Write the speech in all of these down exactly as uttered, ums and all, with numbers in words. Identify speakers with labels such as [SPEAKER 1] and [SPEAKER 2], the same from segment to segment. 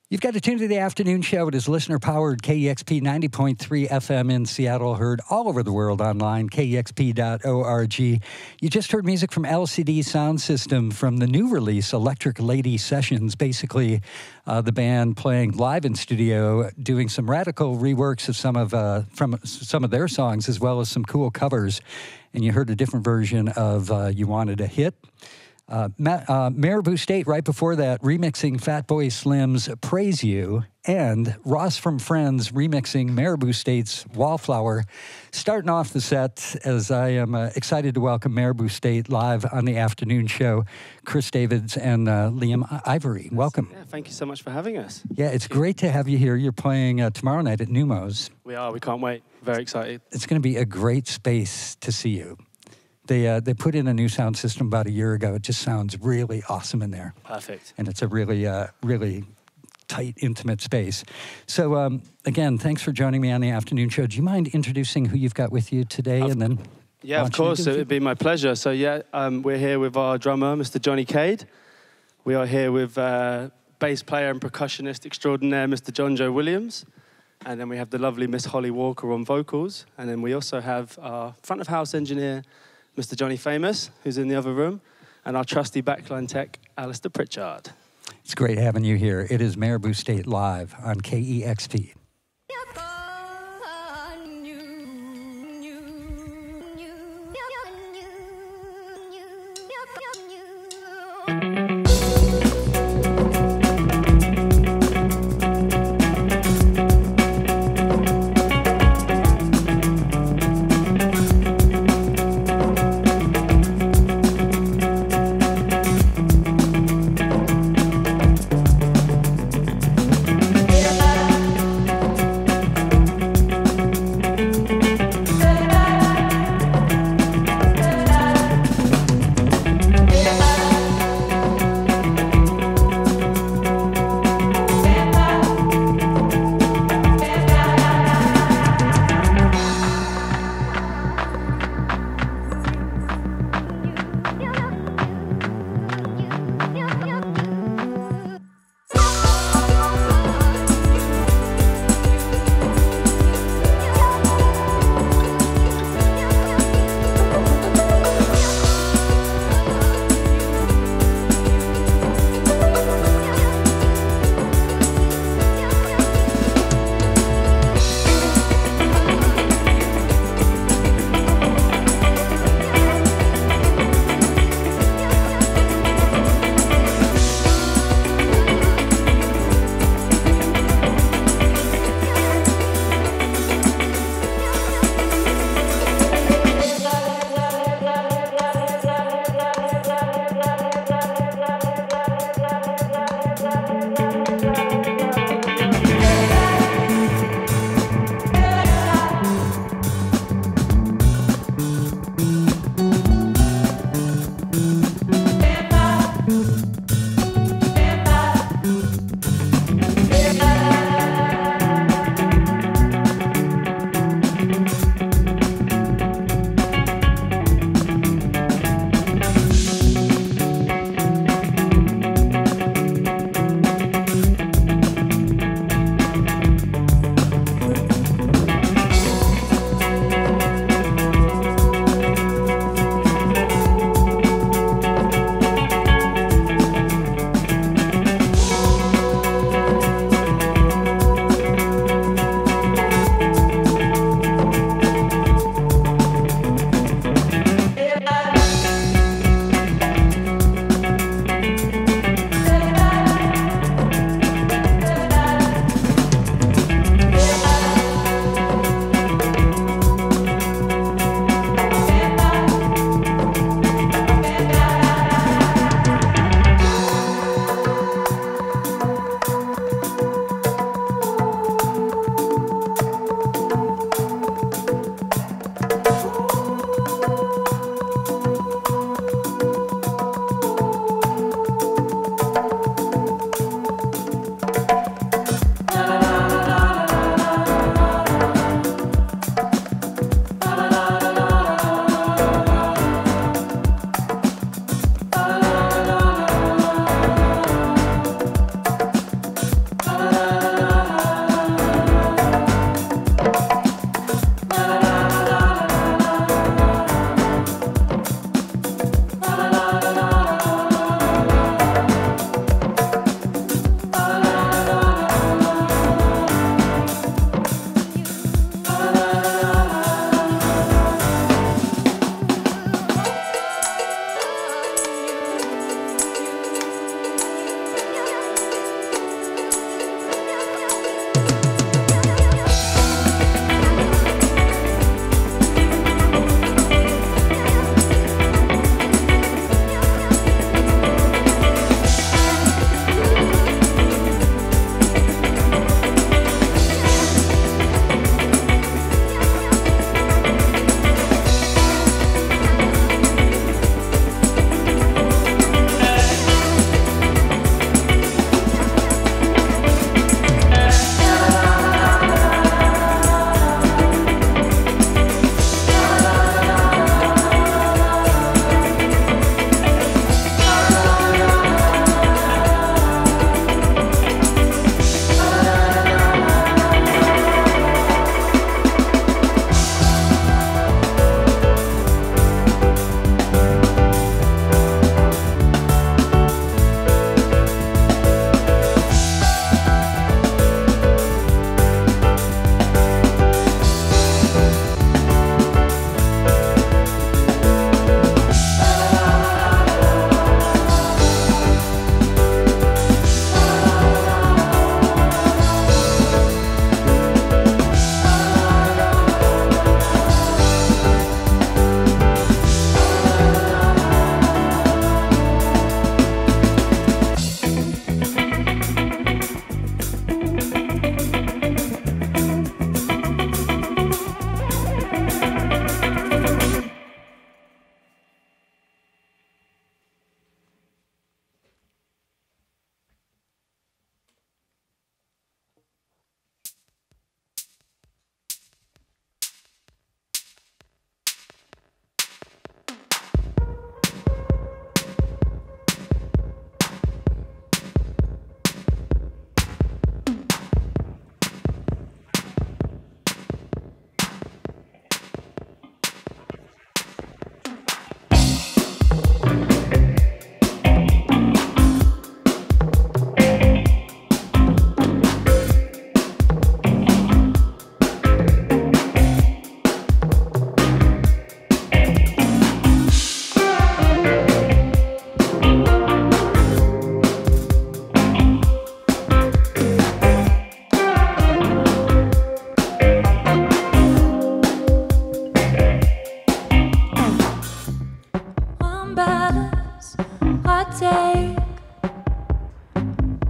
[SPEAKER 1] You've got to tune to the afternoon show. It is listener-powered K E X P ninety point three F M in Seattle, heard all over the world online, K E X P dot org. You just heard music from L C D Sound System from the new release, Electric Lady Sessions, basically uh, the band playing live in studio, doing some radical reworks of some of uh, from some of their songs, as well as some cool covers. And you heard a different version of uh, You Wanted a Hit. Uh, Ma- uh, Marabou State, right before that, remixing Fatboy Slim's Praise You, and Ross from Friends remixing Marabou State's Wallflower. Starting off the set, as I am uh, excited to welcome Marabou State live on the afternoon show, Chris Davids and uh, Liam Ivory. Welcome.
[SPEAKER 2] Yeah, thank you so much for having us.
[SPEAKER 1] Yeah, it's great to have you here. You're playing uh, tomorrow night at Numos.
[SPEAKER 2] We are. We can't wait. Very excited.
[SPEAKER 1] It's going to be a great space to see you. They uh, they put in a new sound system about a year ago. It just sounds really awesome in there.
[SPEAKER 2] Perfect.
[SPEAKER 1] And it's a really, uh, really tight, intimate space. So, um, again, thanks for joining me on the afternoon show. Do you mind introducing who you've got with you today?
[SPEAKER 2] Of,
[SPEAKER 1] and then
[SPEAKER 2] Yeah, of course. It would be my pleasure. So, yeah, um, we're here with our drummer, Mister Johnny Cade. We are here with uh, bass player and percussionist extraordinaire, Mister John Joe Williams. And then we have the lovely Miss Holly Walker on vocals. And then we also have our front of house engineer, Mister Johnny Famous, who's in the other room, and our trusty backline tech, Alistair Pritchard.
[SPEAKER 1] It's great having you here. It is Marabou State Live on K E X P.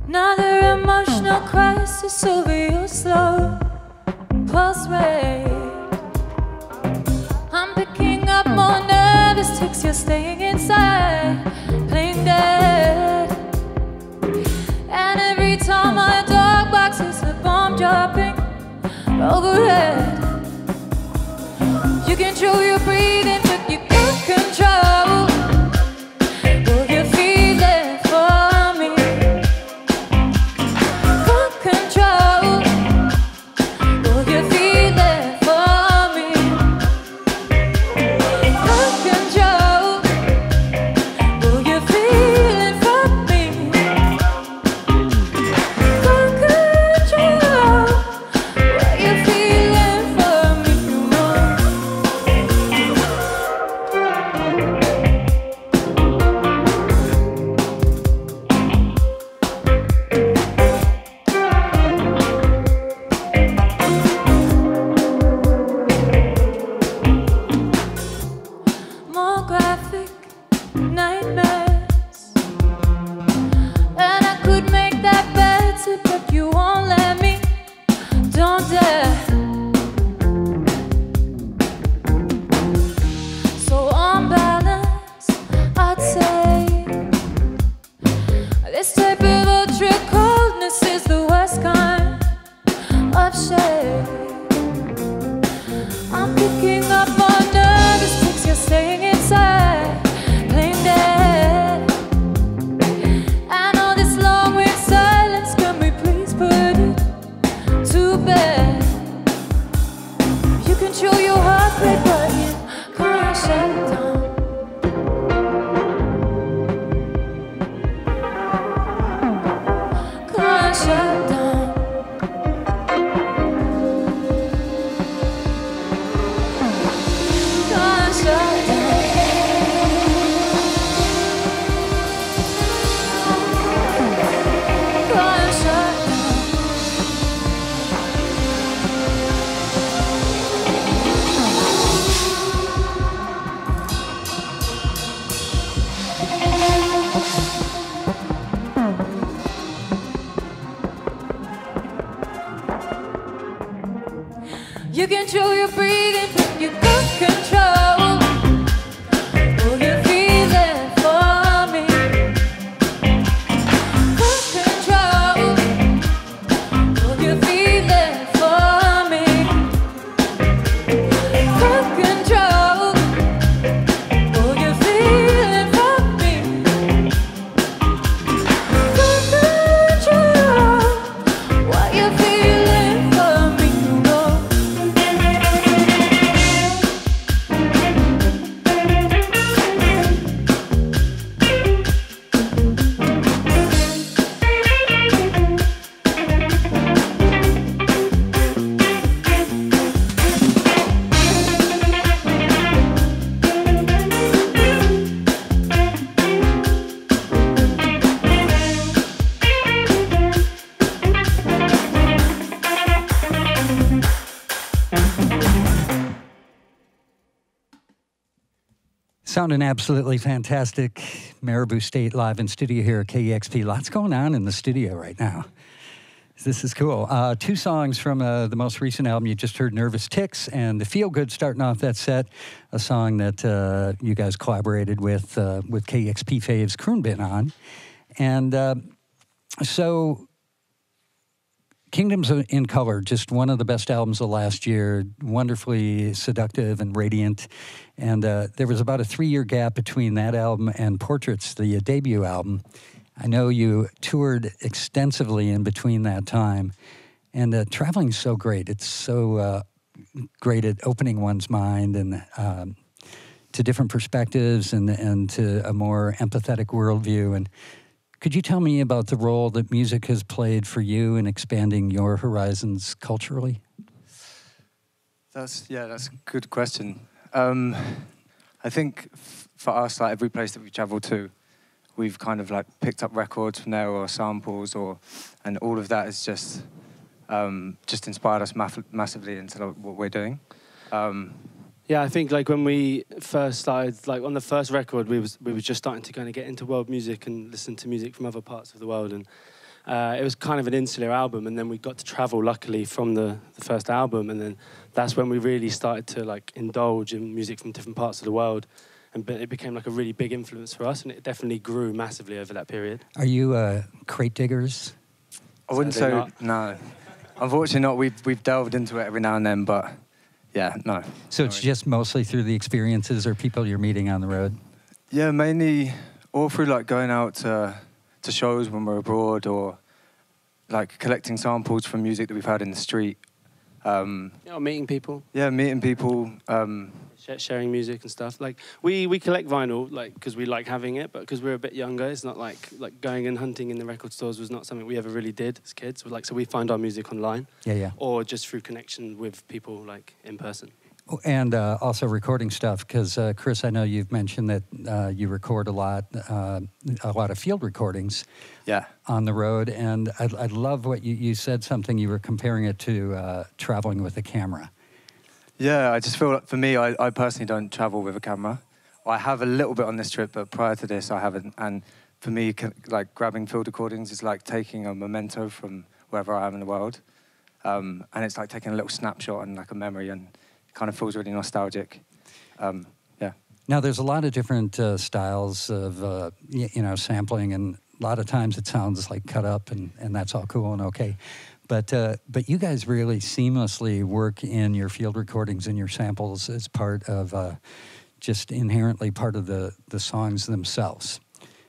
[SPEAKER 3] Another emotional crisis over your slow pulse rate. I'm picking up more nervous ticks, you're staying inside, playing dead. And every time my dog barks, it's a bomb dropping overhead. You control your breathing, but you can't control what you're feeling for me. Can't control what you're feeling for me. Can't control what you're feeling for me. Can't control what you're feeling for me. More graphic nightmares, and I could make that better, but you won't let me. Don't dare. So on balance, I'd say this type of ultra coldness is the worst kind of shade. I'm picking up on nervous ticks, you're staying inside, playing dead. And all this long weird silence, can we please put it to bed? You control your heartbeat, but you can't shut it down. Can't shut it down. Can't shut it down. Can't shut it down. You control your breathing, but you can't control what you're feeling for me. Can't control what you're feeling for me. Can't control what you're feeling for me. Can't control what you're feeling for me. No.
[SPEAKER 1] Sounding absolutely fantastic. Marabou State live in studio here at K E X P. Lots going on in the studio right now. This is cool. Uh, two songs from uh, the most recent album. You just heard Nervous Ticks and The Feel Good starting off that set, a song that uh, you guys collaborated with uh, with K E X P faves Kroonbin on. And uh, so Kingdoms in Color, just one of the best albums of last year, wonderfully seductive and radiant. And uh, there was about a three-year gap between that album and Portraits, the uh, debut album. I know you toured extensively in between that time. And uh, traveling's so great. It's so uh, great at opening one's mind and um, to different perspectives and, and to a more empathetic worldview. And could you tell me about the role that music has played for you in expanding your horizons culturally?
[SPEAKER 4] That's yeah, that's a good question. Um, I think f for us, like every place that we travel to, we've kind of like picked up records from there or samples, or and all of that has just um, just inspired us mass massively into like, what we're doing. Um,
[SPEAKER 2] Yeah, I think like when we first started, like on the first record, we was we were just starting to kind of get into world music and listen to music from other parts of the world, and uh, it was kind of an insular album, and then we got to travel, luckily, from the, the first album, and then that's when we really started to like indulge in music from different parts of the world, and it became like a really big influence for us, and it definitely grew massively over that period.
[SPEAKER 1] Are you uh, crate diggers?
[SPEAKER 4] I wouldn't say,
[SPEAKER 2] not.
[SPEAKER 4] no. Unfortunately not. We've, we've delved into it every now and then, but yeah, no.
[SPEAKER 1] So it's just mostly through the experiences or people you're meeting on the road?
[SPEAKER 4] Yeah, mainly all through like going out to, to shows when we're abroad, or like collecting samples from music that we've heard in the street. Um,
[SPEAKER 2] You know, meeting people.
[SPEAKER 4] yeah, meeting people. Um,
[SPEAKER 2] Sharing music and stuff. Like we, we collect vinyl, like because we like having it, but because we're a bit younger, it's not like like going and hunting in the record stores was not something we ever really did as kids. Like so, we find our music online,
[SPEAKER 1] Yeah, yeah.
[SPEAKER 2] or just through connection with people like in person.
[SPEAKER 1] And uh, also recording stuff, because uh, Chris, I know you've mentioned that uh, you record a lot, uh, a lot of field recordings.
[SPEAKER 4] yeah.
[SPEAKER 1] On the road, and I, I love what you, you said. Something you were comparing it to uh, traveling with a camera.
[SPEAKER 4] Yeah, I just feel like for me, I, I personally don't travel with a camera. I have a little bit on this trip, but prior to this, I haven't. And for me, c- like grabbing field recordings is like taking a memento from wherever I am in the world. Um, and it's like taking a little snapshot and like a memory, and it kind of feels really nostalgic. Um, yeah.
[SPEAKER 1] Now, there's a lot of different uh, styles of, uh, y- you know, sampling, and a lot of times it sounds like cut up, and, and that's all cool and okay. But uh, but you guys really seamlessly work in your field recordings and your samples as part of uh, just inherently part of the, the songs themselves.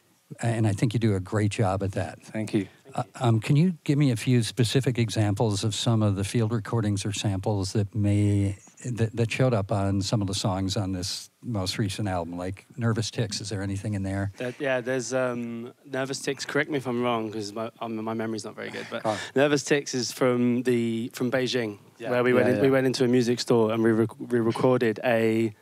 [SPEAKER 1] And I think you do a great job at that.
[SPEAKER 4] Thank you.
[SPEAKER 1] Uh, um, can you give me a few specific examples of some of the field recordings or samples that may that, that showed up on some of the songs on this most recent album, like Nervous Ticks? Is there anything in there?
[SPEAKER 2] That, yeah, there's um, Nervous Ticks. Correct me if I'm wrong, because my um, my memory's not very good. But
[SPEAKER 4] Oh.
[SPEAKER 2] Nervous Ticks is from the from Beijing,
[SPEAKER 4] Yeah.
[SPEAKER 2] where we
[SPEAKER 4] Yeah,
[SPEAKER 2] went in,
[SPEAKER 4] yeah.
[SPEAKER 2] we went into a music store and we rec- we recorded a.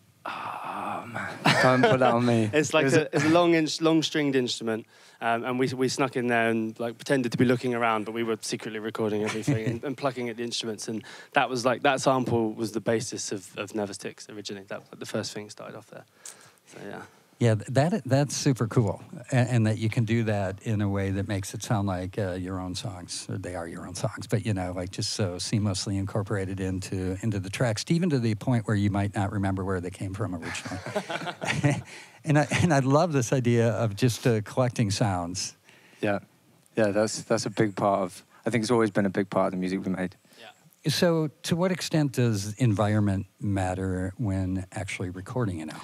[SPEAKER 4] Don't put that on me.
[SPEAKER 2] It's like
[SPEAKER 4] Is
[SPEAKER 2] a,
[SPEAKER 4] it-
[SPEAKER 2] it's a long, in, long stringed instrument, um, and we we snuck in there and like pretended to be looking around, but we were secretly recording everything and, and plucking at the instruments, and that was like that sample was the basis of, of Nervous Ticks originally. That was like the first thing that started off there. So yeah.
[SPEAKER 1] Yeah, that that's super cool, and, and that you can do that in a way that makes it sound like uh, your own songs. Or they are your own songs, but you know, like just so seamlessly incorporated into into the tracks, even to the point where you might not remember where they came from originally. and I and I love this idea of just uh, collecting sounds.
[SPEAKER 4] Yeah. Yeah, that's that's a big part of, I think it's always been a big part of the music we made.
[SPEAKER 1] So, to what extent does environment matter when actually recording an album?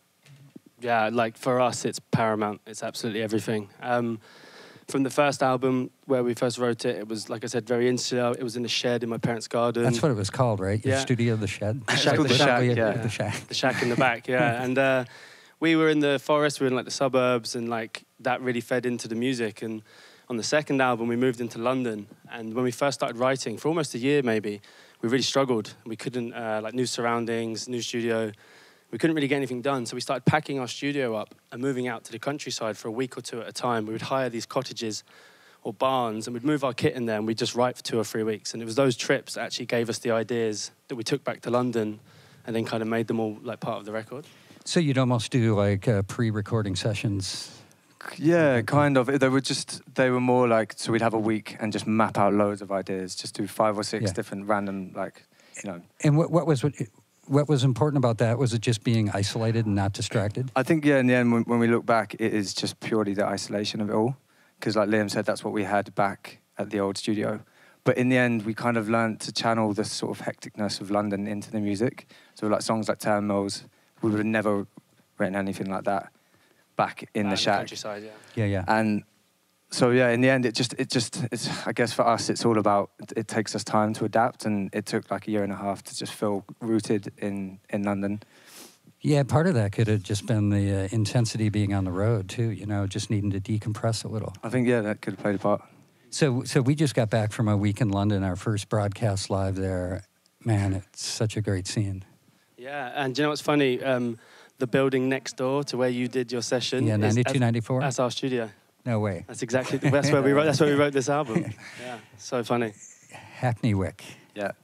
[SPEAKER 2] Yeah, like for us, it's paramount. It's absolutely everything. Um, from the first album, where we first wrote it, it was, like I said, very insular. It was in a shed in my parents' garden.
[SPEAKER 1] That's what it was called, right? Your
[SPEAKER 2] Yeah.
[SPEAKER 1] studio, The Shed?
[SPEAKER 2] The Shack,
[SPEAKER 4] called The
[SPEAKER 1] Literally,
[SPEAKER 4] Shack, yeah.
[SPEAKER 1] The Shack.
[SPEAKER 2] The shack in the back, yeah. And uh, we were in the forest, we were in like the suburbs, and like that really fed into the music. And on the second album, we moved into London. And when we first started writing, for almost a year maybe, we really struggled. We couldn't, uh, like new surroundings, new studio. We couldn't really get anything done. So we started packing our studio up and moving out to the countryside for a week or two at a time. We would hire these cottages or barns, and we'd move our kit in there, and we'd just write for two or three weeks. And it was those trips that actually gave us the ideas that we took back to London and then kind of made them all like part of the record.
[SPEAKER 1] So you'd almost do like uh, pre-recording sessions.
[SPEAKER 4] Yeah, kind of. They were just, they were more like, so we'd have a week and just map out loads of ideas, just do five or six
[SPEAKER 1] Yeah.
[SPEAKER 4] different random, like, you know.
[SPEAKER 1] And what, what was what, what was important about that? Was it just being isolated and not distracted?
[SPEAKER 4] I think, yeah, in the end, when, when we look back, it is just purely the isolation of it all. Because like Liam said, that's what we had back at the old studio. But in the end, we kind of learned to channel the sort of hecticness of London into the music. So like songs like Town Mills, we would have never written anything like that back in
[SPEAKER 2] Uh,
[SPEAKER 4] the shack.
[SPEAKER 2] countryside, yeah.
[SPEAKER 1] Yeah, yeah.
[SPEAKER 4] And so yeah, in the end, it just, it just, it's, I guess for us, it's all about, it, it takes us time to adapt, and it took like a year and a half to just feel rooted in, in London.
[SPEAKER 1] Yeah, part of that could have just been the uh, intensity being on the road too, you know, just needing to decompress a little.
[SPEAKER 4] I think, yeah, that could have played a part.
[SPEAKER 1] So so we just got back from a week in London, our first broadcast live there. Man, it's such a great scene.
[SPEAKER 2] Yeah, and do you know what's funny? Um, the building next door to where you did your session.
[SPEAKER 1] Yeah,
[SPEAKER 2] is-
[SPEAKER 1] ninety-two, ninety-four?
[SPEAKER 2] That's our studio.
[SPEAKER 1] No way.
[SPEAKER 2] That's exactly, that's where we wrote, that's where we wrote this album. Yeah, so funny.
[SPEAKER 1] Hackney Wick.
[SPEAKER 4] Yeah.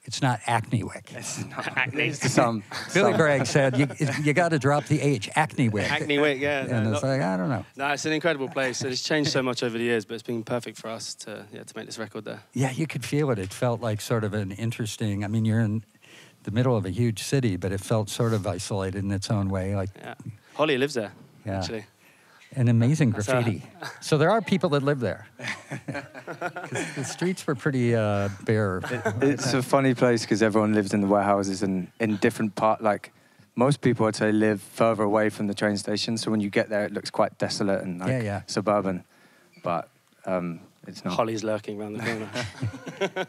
[SPEAKER 1] It's not Acnewick.
[SPEAKER 4] It's not.
[SPEAKER 2] Acne.
[SPEAKER 4] It's to some.
[SPEAKER 1] Billy
[SPEAKER 4] some.
[SPEAKER 1] Bragg said, you, you got to drop the H, Acnewick.
[SPEAKER 2] Acnewick, yeah.
[SPEAKER 1] And
[SPEAKER 2] no,
[SPEAKER 1] it's
[SPEAKER 2] not-
[SPEAKER 1] like, I don't know.
[SPEAKER 2] No, it's an incredible place. It's changed so much over the years, but it's been perfect for us to yeah to make this record there.
[SPEAKER 1] Yeah, you could feel it. It felt like sort of an interesting, I mean, you're in the middle of a huge city, but it felt sort of isolated in its own way. Like,
[SPEAKER 2] Yeah, Holly lives there.
[SPEAKER 1] Yeah.
[SPEAKER 2] Actually,
[SPEAKER 1] an amazing
[SPEAKER 2] That's, uh,
[SPEAKER 1] graffiti. So there are people that live there. 'Cause the streets were pretty uh, bare.
[SPEAKER 4] It's a funny place because everyone lives in the warehouses and in different part. Like most people, I'd say, live further away from the train station. So when you get there, it looks quite desolate and like
[SPEAKER 1] Yeah, yeah.
[SPEAKER 4] suburban. But um, it's not.
[SPEAKER 2] Holly's lurking around the corner.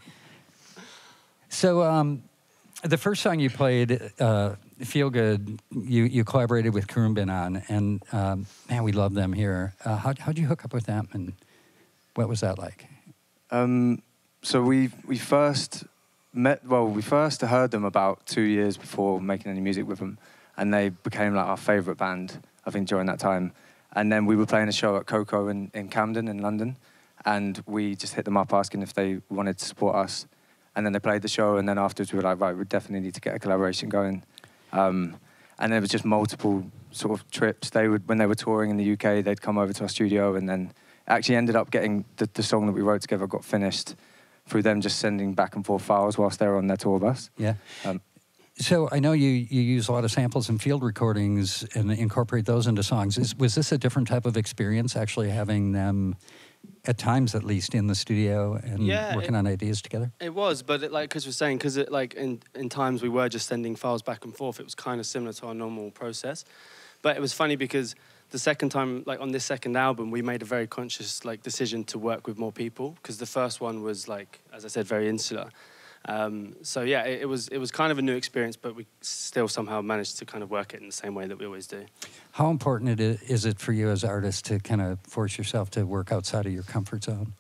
[SPEAKER 1] So um, the first song you played, uh, Feel Good, you, you collaborated with Khruangbin on, and um, man, we love them here. Uh, how, how'd you hook up with them, and what was that like?
[SPEAKER 4] Um, so we we first met. Well, we first heard them about two years before making any music with them, and they became like our favourite band. I think during that time, and then we were playing a show at Coco in, in Camden in London, and we just hit them up asking if they wanted to support us, and then they played the show, and then afterwards we were like, right, we definitely need to get a collaboration going. Um, and there was just multiple sort of trips. They would, when they were touring in the U K, they'd come over to our studio, and then actually ended up getting the, the song that we wrote together got finished through them just sending back and forth files whilst they were on their tour bus.
[SPEAKER 1] Yeah.
[SPEAKER 4] Um,
[SPEAKER 1] So I know you, you use a lot of samples and field recordings and incorporate those into songs. Is, was this a different type of experience, actually having them, at times at least, in the studio and
[SPEAKER 2] Yeah,
[SPEAKER 1] working
[SPEAKER 2] it-
[SPEAKER 1] on ideas together?
[SPEAKER 2] It was, but it, like Chris was saying, because it like in in times we were just sending files back and forth. It was kind of similar to our normal process, but it was funny because the second time, like on this second album, we made a very conscious like decision to work with more people because the first one was like, as I said, very insular. Um, so yeah, it, it was it was kind of a new experience, but we still somehow managed to kind of work it in the same way that we always do.
[SPEAKER 1] How important it is, is it for you as artists to kind of force yourself to work outside of your comfort zone?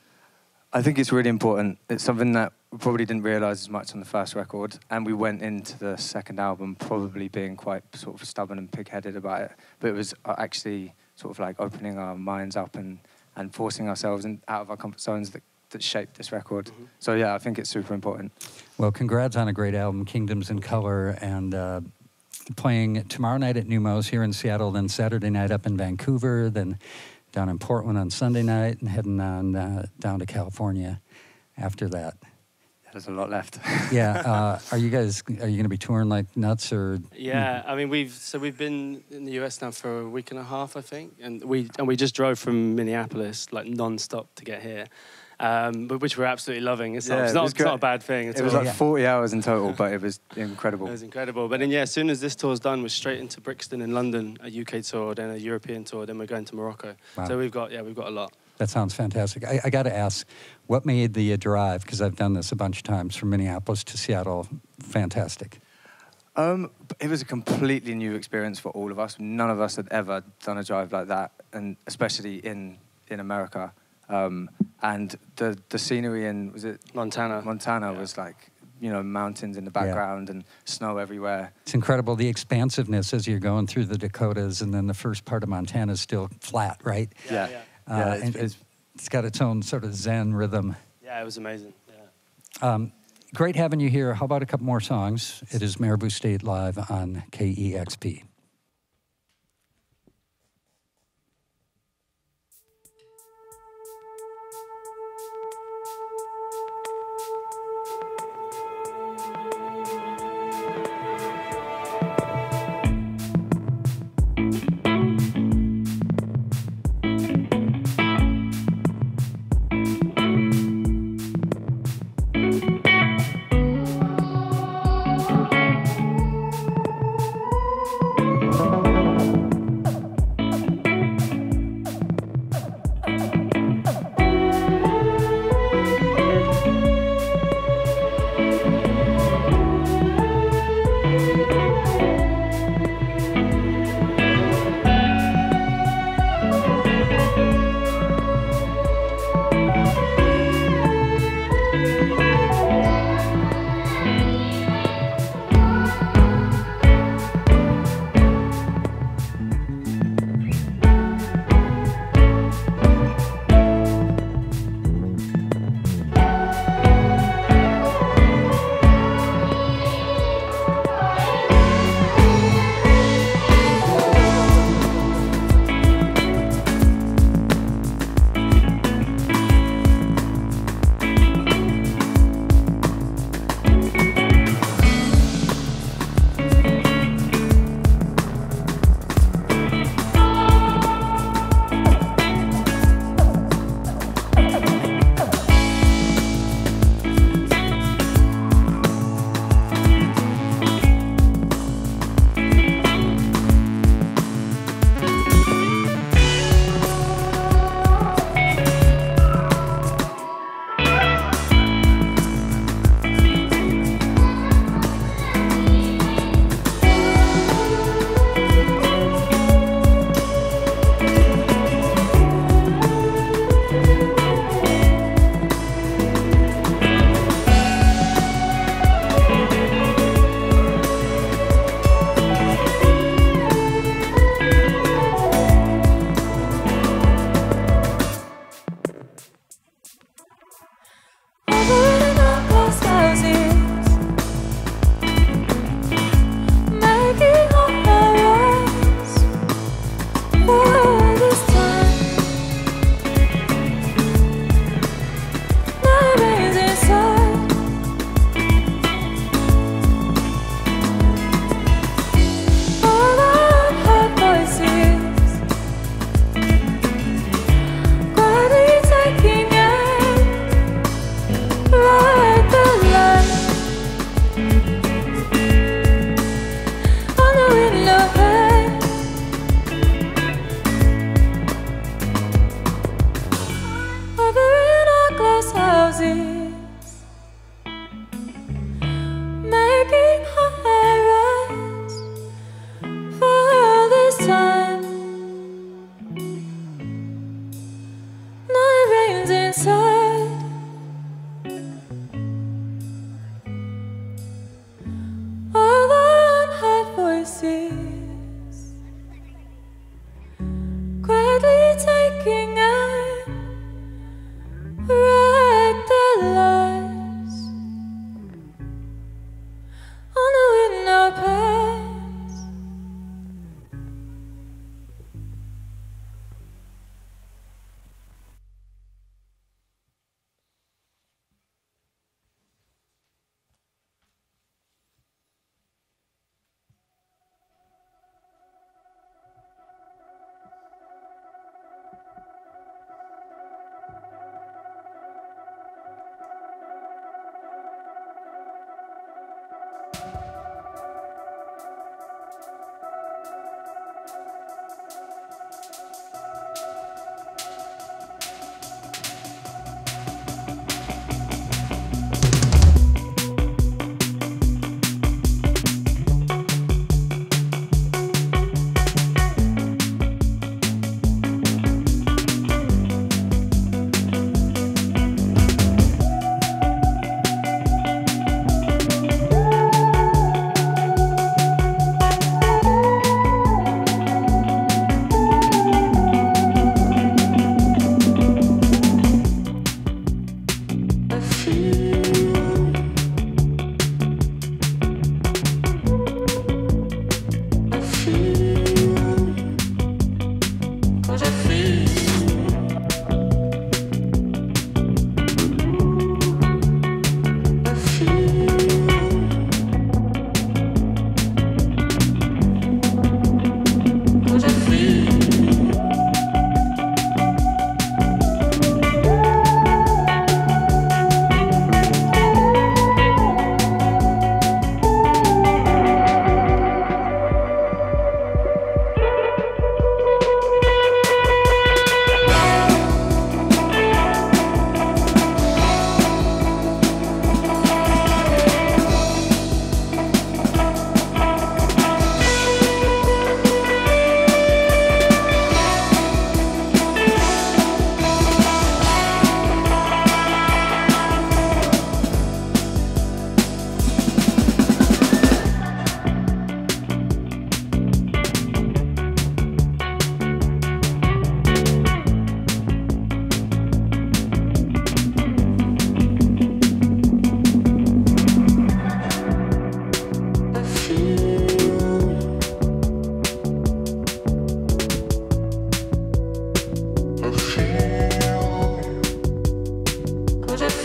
[SPEAKER 4] I think it's really important. It's something that we probably didn't realise as much on the first record, and we went into the second album probably being quite sort of stubborn and pig-headed about it. But it was actually sort of like opening our minds up and, and forcing ourselves in, out of our comfort zones that, that shaped this record. Mm-hmm. So yeah, I think it's super important.
[SPEAKER 1] Well, congrats on a great album, Kingdoms in Color, and uh, playing tomorrow night at Numos here in Seattle, then Saturday night up in Vancouver, then down in Portland on Sunday night, and heading on uh, down to California after that.
[SPEAKER 4] There's a lot left.
[SPEAKER 1] Yeah, uh, are you guys, are you going to be touring like nuts, or?
[SPEAKER 2] Yeah, I mean we've so we've been in the U S now for a week and a half, I think, and we and we just drove from Minneapolis like non-stop to get here, um, but which we're absolutely loving. It's,
[SPEAKER 4] Yeah,
[SPEAKER 2] not, it's,
[SPEAKER 4] it
[SPEAKER 2] not,
[SPEAKER 4] was
[SPEAKER 2] it's not a
[SPEAKER 4] great.
[SPEAKER 2] bad thing. At
[SPEAKER 4] It was
[SPEAKER 2] all.
[SPEAKER 4] like
[SPEAKER 1] Yeah.
[SPEAKER 4] forty hours in total, but it was incredible.
[SPEAKER 2] It was incredible. But then, yeah, as soon as this tour's done, we're straight into Brixton in London, a U K tour, then a European tour, then we're going to Morocco.
[SPEAKER 1] Wow.
[SPEAKER 2] So we've got, yeah, we've got a lot.
[SPEAKER 1] That sounds fantastic. I, I got to ask, what made the uh, drive, because I've done this a bunch of times, from Minneapolis to Seattle, fantastic?
[SPEAKER 4] Um, it was a completely new experience for all of us. None of us had ever done a drive like that, and especially in in America. Um, and the the scenery in was it
[SPEAKER 2] Montana.
[SPEAKER 4] Montana
[SPEAKER 2] Yeah.
[SPEAKER 4] was like, you know, mountains in the background and snow everywhere.
[SPEAKER 1] It's incredible, the expansiveness as you're going through the Dakotas, and then the first part of Montana is still flat, right?
[SPEAKER 4] Yeah,
[SPEAKER 2] yeah.
[SPEAKER 1] Uh,
[SPEAKER 4] Yeah, it's-
[SPEAKER 1] and
[SPEAKER 4] it's-
[SPEAKER 1] it's got its own sort of Zen rhythm.
[SPEAKER 2] Yeah, it was amazing. Yeah.
[SPEAKER 1] Um, great having you here. How about a couple more songs? It is Marabou State Live on K E X P.
[SPEAKER 3] Thank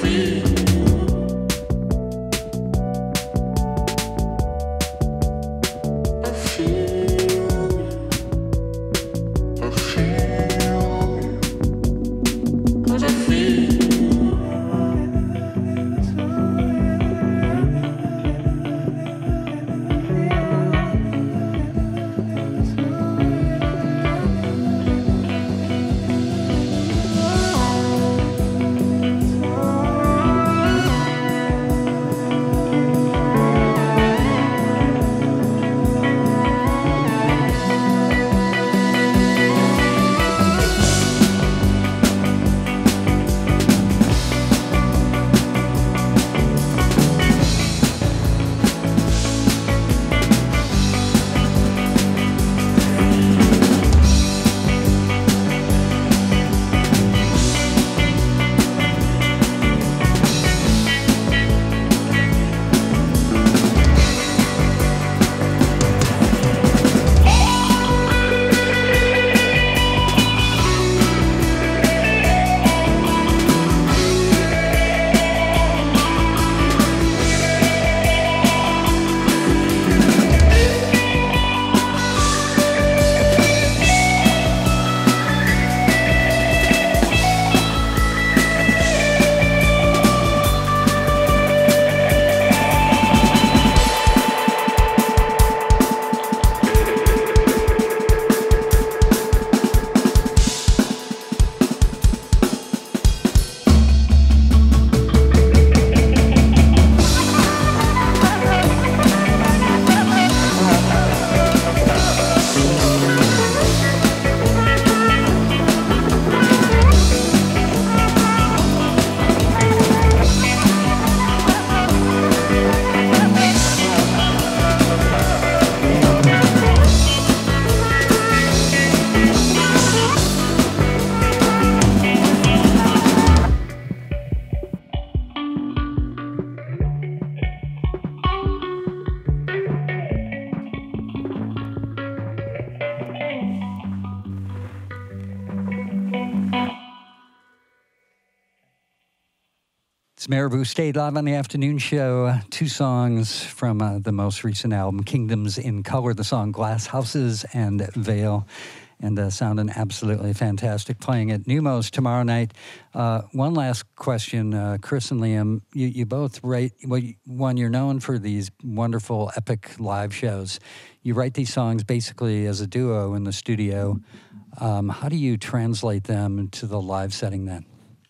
[SPEAKER 1] It's Maribou State live on the afternoon show. Two songs from uh, the most recent album, Kingdoms in Color, the song Glass Houses and Veil, and uh, sounding absolutely fantastic. Playing at Neumos tomorrow night. Uh, one last question, uh, Chris and Liam, you, you both write, well, one, you're known for these wonderful epic live shows. You write these songs basically as a duo in the studio. Um, how do you translate them to the live setting then?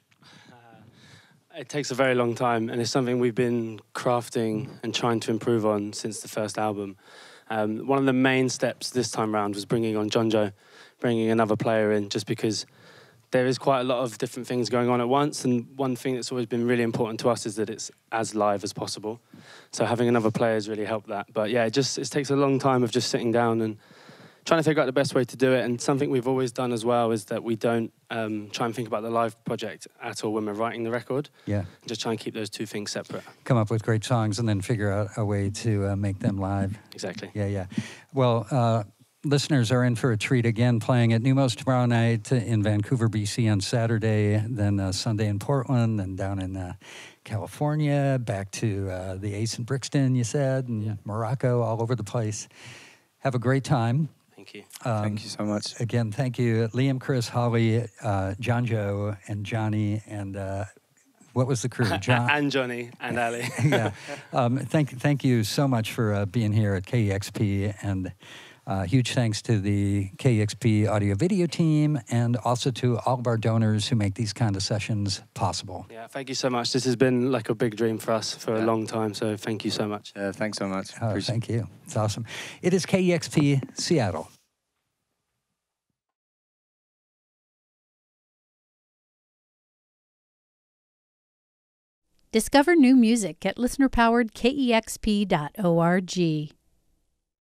[SPEAKER 2] It takes a very long time, and it's something we've been crafting and trying to improve on since the first album. Um, one of the main steps this time round was bringing on Jonjo, bringing another player in, just because there is quite a lot of different things going on at once, and one thing that's always been really important to us is that it's as live as possible. So having another player has really helped that. But yeah, it just it takes a long time of just sitting down and trying to figure out the best way to do it. And something we've always done as well is that we don't um, try and think about the live project at all when we're writing the record.
[SPEAKER 1] Yeah.
[SPEAKER 2] Just try and keep those two things separate.
[SPEAKER 1] Come up with great songs and then figure out a way to uh, make them live.
[SPEAKER 2] Exactly.
[SPEAKER 1] Yeah, yeah. Well, uh, listeners are in for a treat again, playing at Neumos tomorrow night, in Vancouver, B C on Saturday, then uh, Sunday in Portland, and down in uh, California, back to uh, the Ace in Brixton, you said, and yeah. Morocco, all over the place. Have a great time.
[SPEAKER 2] Thank you.
[SPEAKER 4] Um, thank you so much.
[SPEAKER 1] Again, thank you. Liam, Chris, Holly, uh, Jonjo, and Johnny, and uh, what was the crew?
[SPEAKER 2] John and Johnny and Ali.
[SPEAKER 1] Yeah. Um, thank, thank you so much for uh, being here at K E X P, and uh, huge thanks to the K E X P audio video team, and also to all of our donors who make these kind of sessions possible.
[SPEAKER 2] Yeah, thank you so much. This has been like a big dream for us for yeah. a long time, so thank you so much.
[SPEAKER 4] Yeah, thanks so much.
[SPEAKER 1] Oh, thank you. It's awesome. It is K E X P Seattle.
[SPEAKER 5] Discover new music at listener powered K E X P dot org.